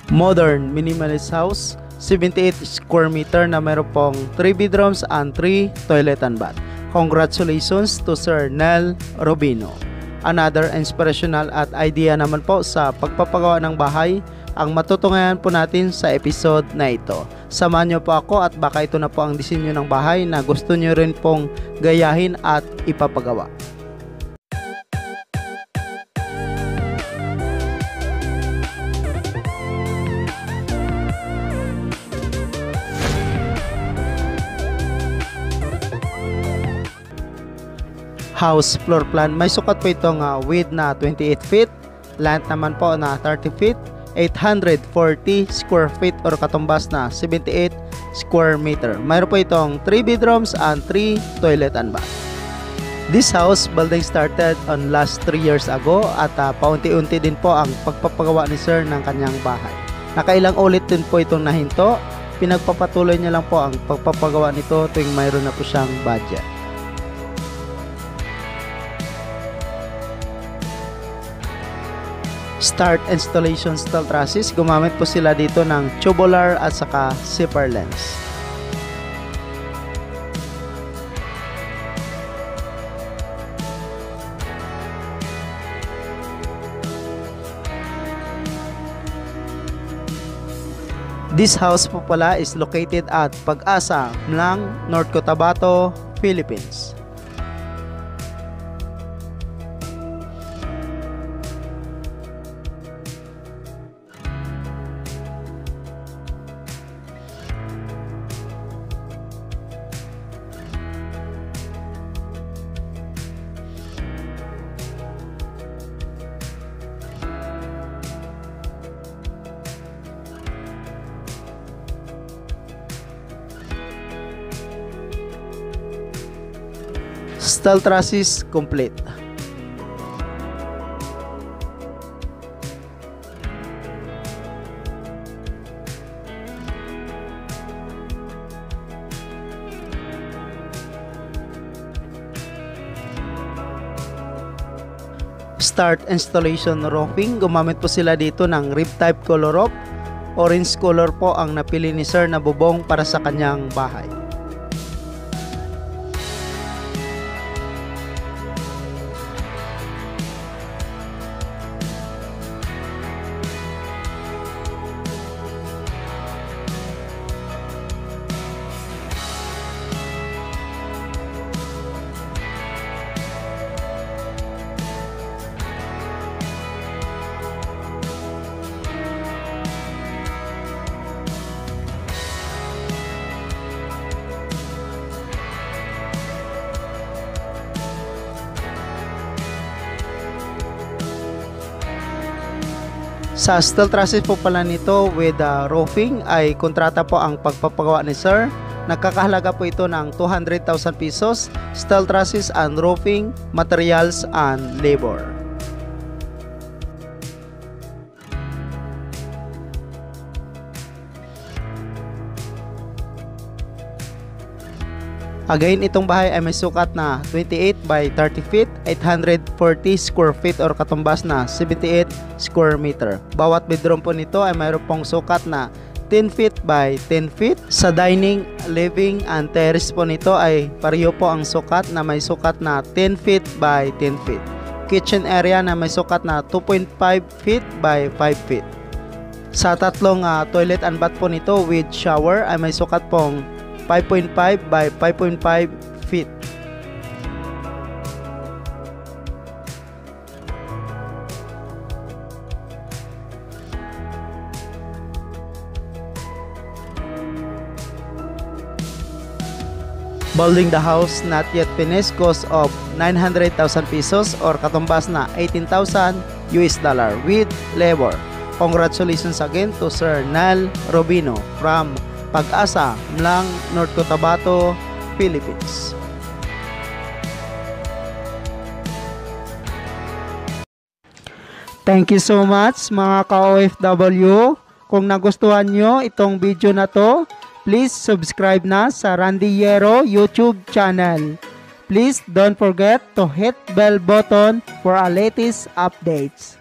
Modern minimalist house, 78 square meter na meron pong 3 bedrooms and 3 toilet and bath. Congratulations to Sir Nel Robino. Another inspirational at idea naman po sa pagpapagawa ng bahay ang matutungayan po natin sa episode na ito. Samahan nyo po ako at baka ito na po ang disenyo ng bahay na gusto nyo rin pong gayahin at ipapagawa. House floor plan, may sukat po itong width na 28 feet, length naman po na 30 feet, 840 square feet or katumbas na 78 square meter. Mayroon po itong 3 bedrooms and 3 toilet and bath. This house building started on last 3 years ago at paunti-unti din po ang pagpapagawa ni Sir ng kanyang bahay. Nakailang ulit din po itong nahinto, pinagpapatuloy niya lang po ang pagpapagawa nito tuwing mayroon na po siyang budget. Start installation steel trusses, gumamit po sila dito ng tubular at saka zipper lens. This house po pala is located at Pag-asa, Mlang, North Cotabato, Philippines. Steel trusses complete. Start installation roofing, gumamit po sila dito ng rib type color roof. Orange color po ang napili ni Sir na bubong para sa kanyang bahay. Sa steel trusses po pala nito with roofing ay kontrata po ang pagpapagawa ni Sir. Nagkakahalaga po ito ng 200,000 pesos, steel trusses and roofing, materials and labor. Again, itong bahay ay may sukat na 28 by 30 feet, 840 square feet or katumbas na 78 square meter. Bawat bedroom po nito ay mayroon pong sukat na 10 feet by 10 feet. Sa dining, living, and terrace po nito ay pareho po ang sukat na may sukat na 10 feet by 10 feet. Kitchen area na may sukat na 2.5 feet by 5 feet. Sa tatlong toilet and bath po nito with shower ay may sukat pong 5.5 by 5.5 feet. Building the house not yet finished cost of 900,000 pesos or katumbas na 18,000 US dollar with labor. Congratulations again to Sir Nel Robino from Pag-asa, Mlang, North Cotabato, Philippines. Thank you so much mga ka-OFW. Kung nagustuhan nyo itong video na to, please subscribe na sa Randy Yero YouTube channel. Please don't forget to hit bell button for our latest updates.